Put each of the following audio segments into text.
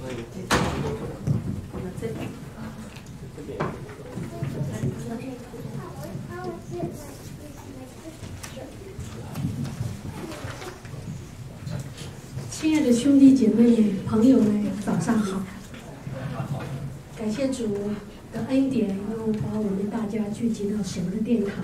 亲爱的兄弟姐妹、朋友们，早上好！感谢主的恩典，又把我们大家聚集到神的殿堂。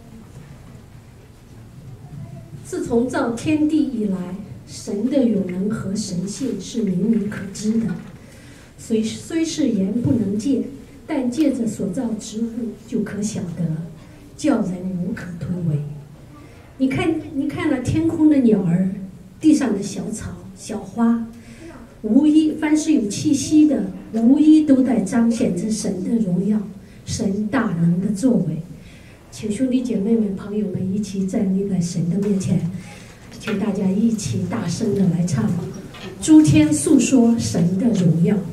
自从造天地以来，神的永能和神性是明明可知的，虽是眼不能见，但借着所造之物就可晓得，叫人无可推诿。你看了天空的鸟儿，地上的小草、小花，凡是有气息的，无一都在彰显着神的荣耀，神大能的作为。请兄弟姐妹们、朋友们一起站立在神的面前，请大家一起大声的来唱：诸天诉说神的荣耀。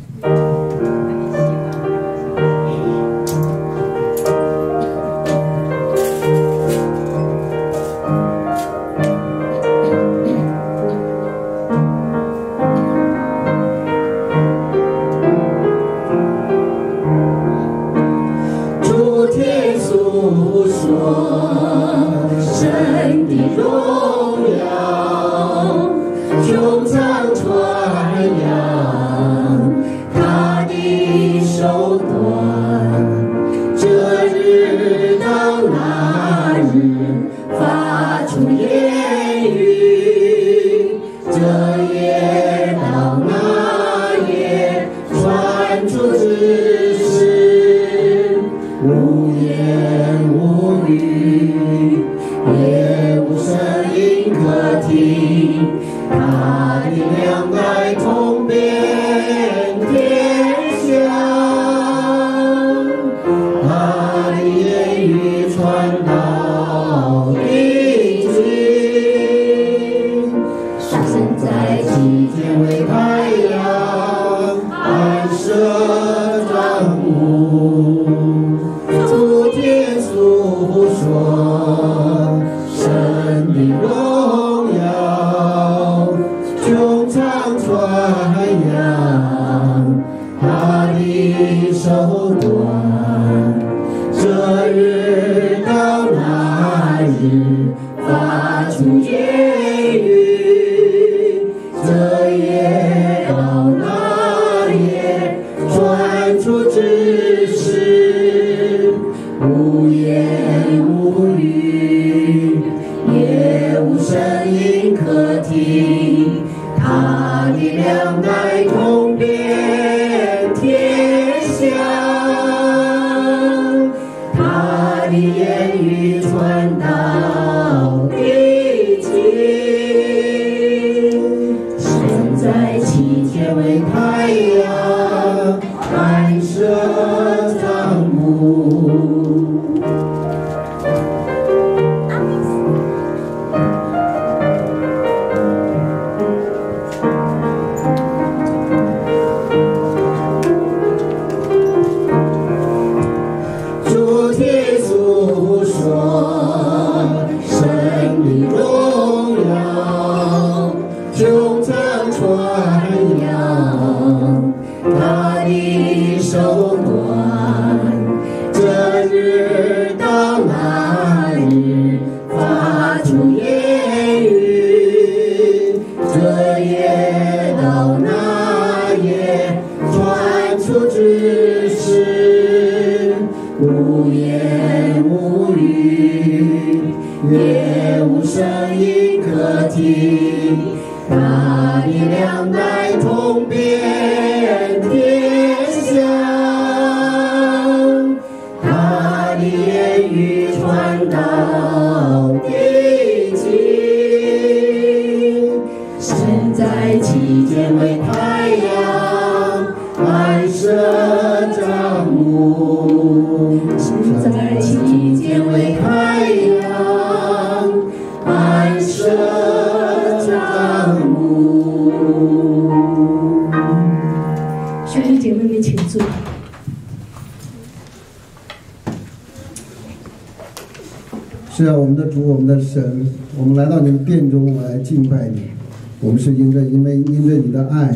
是啊，我们的主，我们的神，我们来到你的殿中来敬拜你。我们是因着你的爱，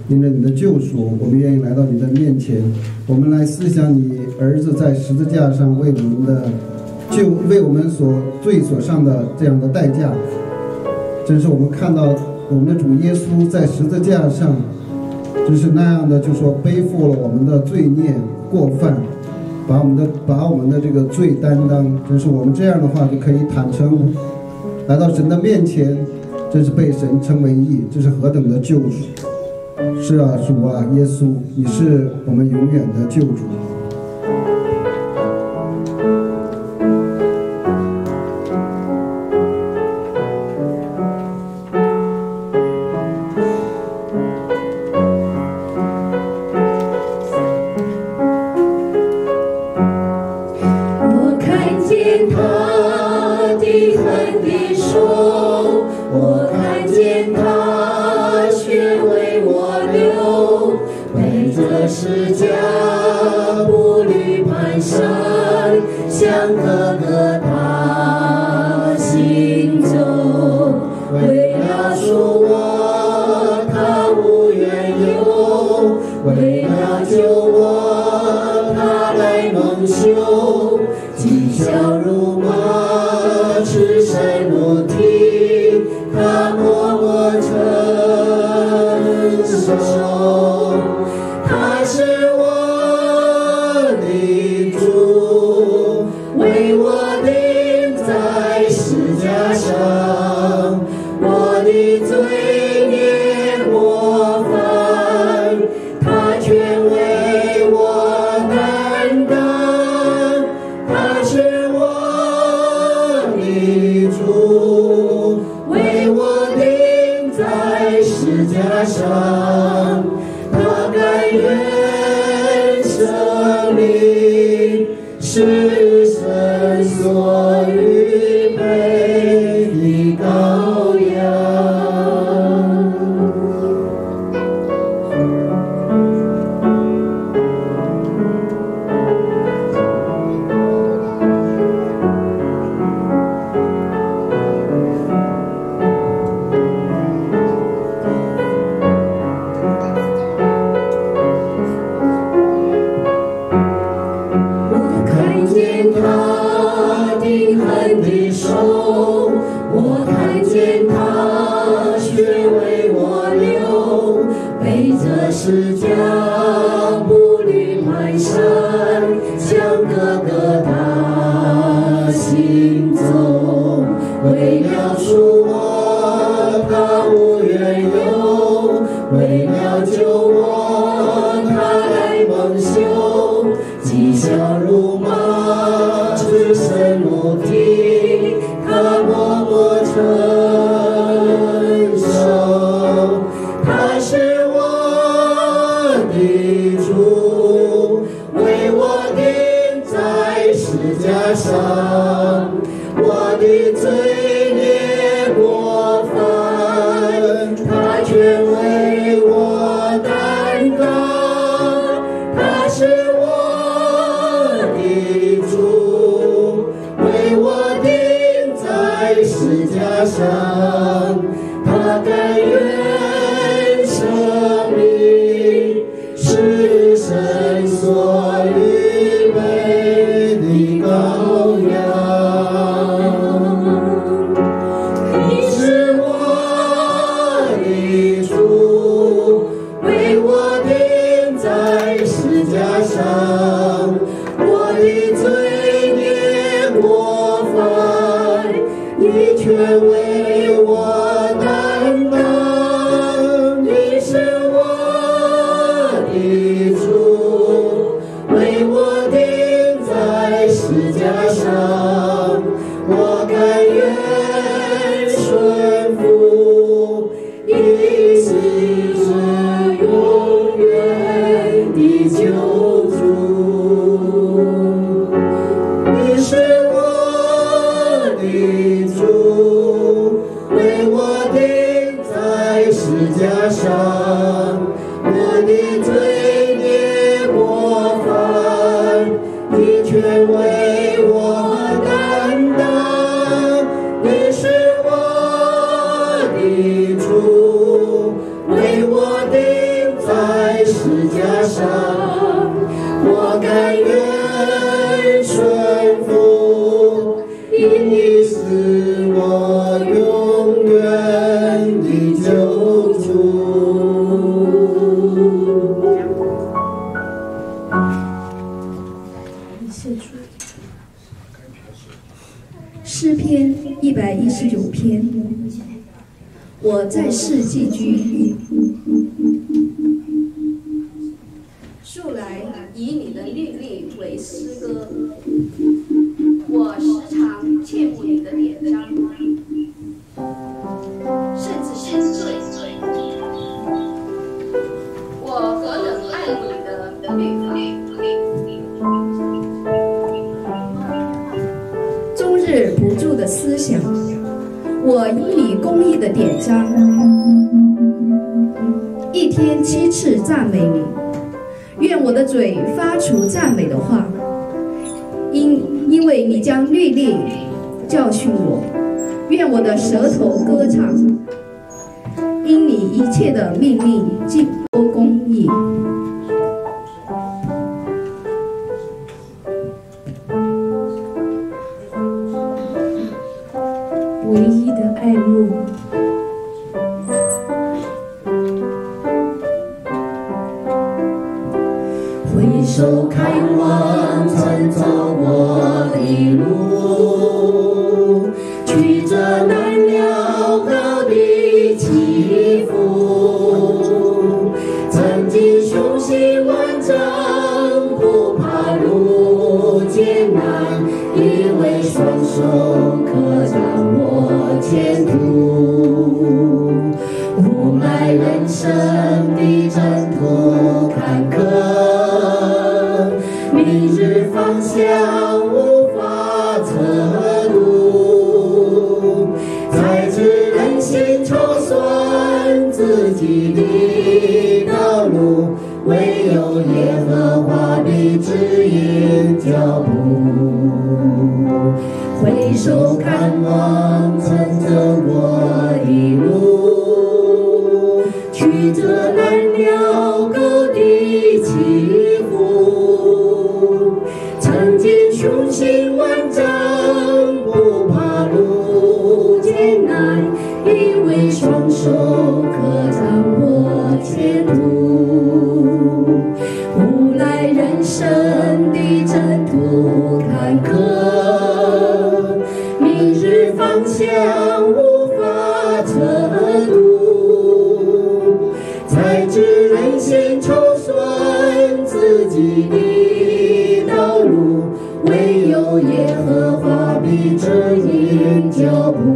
因着你的救赎，我们愿意来到你的面前，我们来思想你儿子在十字架上为我们所罪所上的这样的代价。真是我们看到我们的主耶稣在十字架上，就是那样的，就说背负了我们的罪孽过犯，把我们的这个罪担当。真是我们这样的话就可以坦诚来到神的面前，真是被神称为义，这是何等的救赎！是啊，主啊，耶稣，你是我们永远的救主。 为我钉在十架上，我甘愿顺服，因你是我永远的救主。 诗篇119篇，我在世寄居，素来以你的律例为诗歌，我时常切慕你的典章，甚至心醉。我何等爱你的律法！终日不住的思想，我因你公义的典章，一天7次赞美你。愿我的嘴发出赞美的话，因为你将律例教训我。愿我的舌头歌唱，因你一切的命令尽都公义。 唯一的爱慕， 回首看望曾走过的路，曲折难料高低起伏，曾经雄心万丈，不怕路艰难，因为双手可掌握前途。无奈人生的征途坎坷，明日方向无法测度，才知人心筹算自己的道路，唯有耶和华的指引脚步。回首看望曾走过的路，曲折难料高低起伏，曾经雄心万丈，不怕路艰难，因为双手可掌握前途。无奈人生的征途坎坷，明日方向无法测度，才知人心筹算自己的道路，唯有耶和华的指引脚步。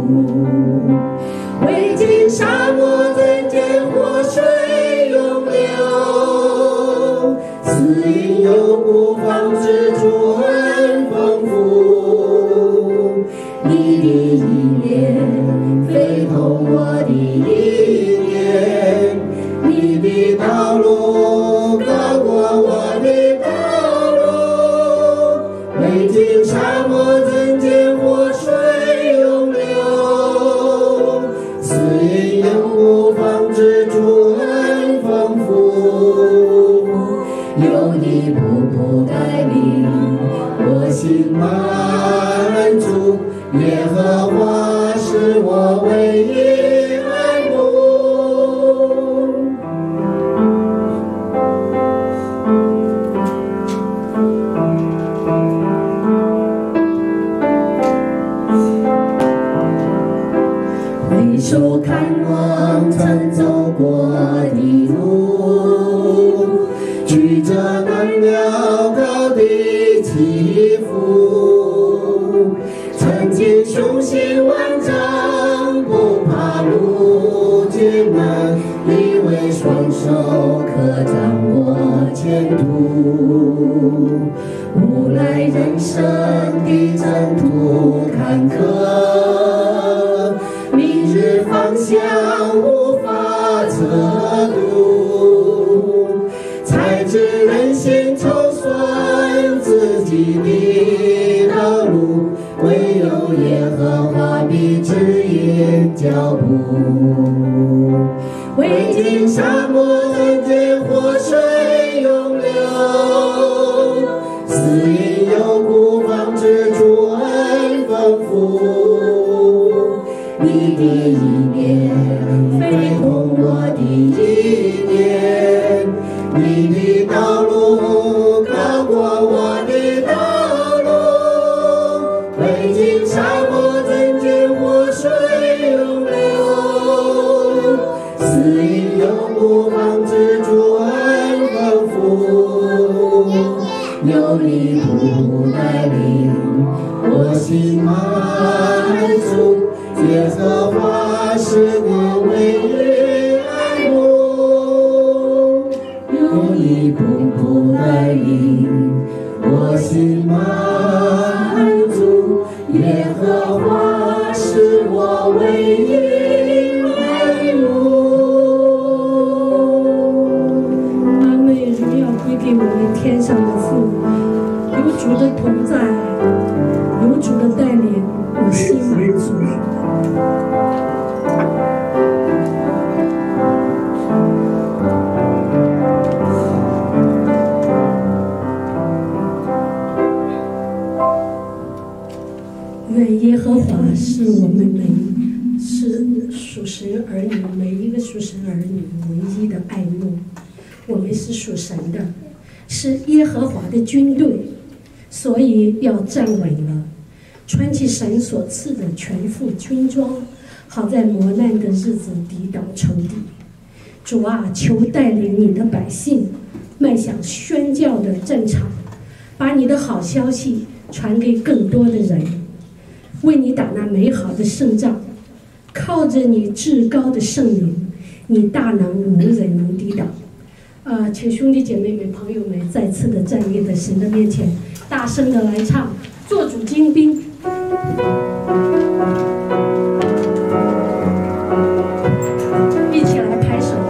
未经沙漠怎见活水涌流，死因有故方知主恩丰富。你的意念非同我的意念，你的道路高过我的道路。未经沙漠怎见活水涌流，死因有故方知主恩丰富。有你步步带领，我心满足，耶和华是我唯一爱慕。回首看望曾走过的路，曲折难料高低起伏，曾经雄心万丈，不怕路艰难，因为双手可掌握前途。无奈人生的征途坎坷，明日方向无法测度，才知人心筹算自己的道路，唯有耶和华的指引脚步。未经沙漠怎见活你一点，你的道路高过我的道路，历经沙漠曾经活水涌流，死因有不防止主恩丰富，有你不带领，我心满足，耶和华是我唯一爱慕，有你不带领，我心满足，耶和华是我唯一爱慕。 阿妹，荣耀归给我们天上的父，有主的同在，有主的带领，我心满足。愿耶和华是我们是属神儿女每一个属神儿女唯一的爱慕。我们是属神的，是耶和华的军队，所以要站稳了，穿起神所赐的全副军装，好在磨难的日子抵挡仇敌。主啊，求带领你的百姓迈向宣教的战场，把你的好消息传给更多的人，为你打那美好的胜仗。靠着你至高的圣灵，你大能无人能抵挡。请兄弟姐妹们、朋友们再次的站立在神的面前，大声的来唱《做主精兵》。一起来拍手。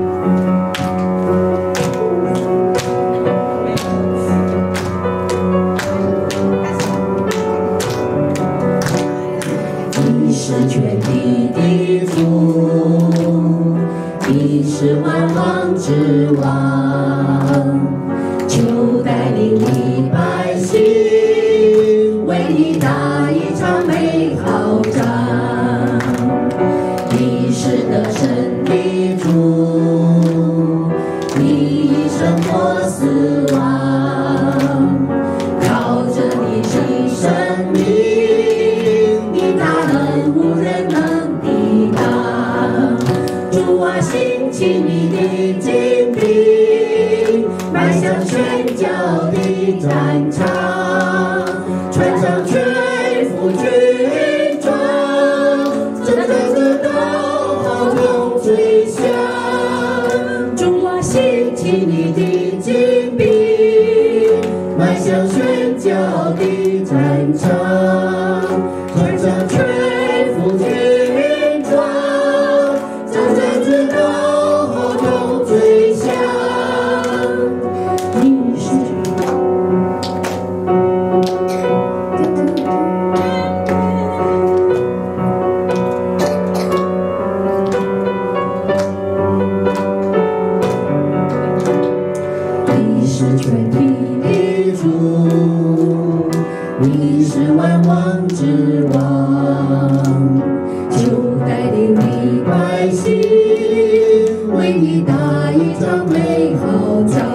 你是全地的主，你是万王之王，求带领你百姓，为你打一场美好仗。你是得胜的主，你胜过死亡，靠着你的生命，你大能无人能抵挡。主啊，兴起你的精兵，迈向宣教的战场，穿上全副军装，真正的号筒吹响。主啊，兴起你的精兵，迈向宣教的战场，穿上全副军装，真正的号筒吹响。你是你是全地的主，你是万王之王，求带领你百姓，为你打一场美好仗。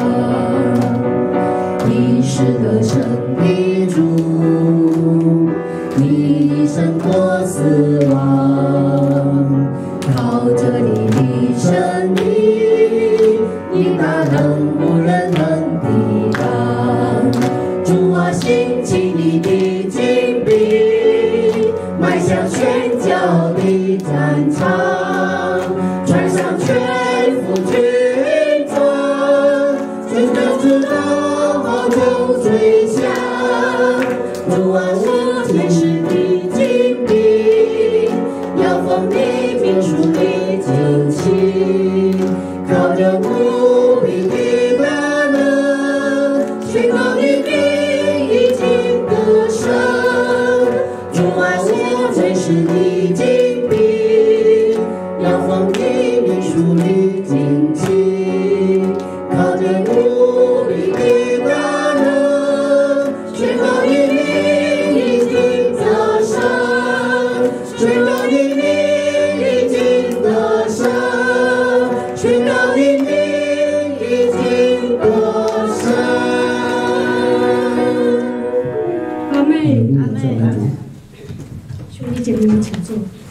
你是得胜的主，你胜过死亡，靠着你的生命，你大能无人能抵挡。主啊，兴起你的精兵，迈向宣教的战场，穿上全副军装，真正知道号筒吹响。主啊，我们是你精兵，要奉你命属你旌旗，靠着无比的大能，宣告你名已经得胜。主啊，我们是你精兵，要奉你命属你旌旗，靠着无比的大能，宣告你名已经得胜，宣告你名已经得胜，宣赞美主。 兄弟姐妹们，请坐。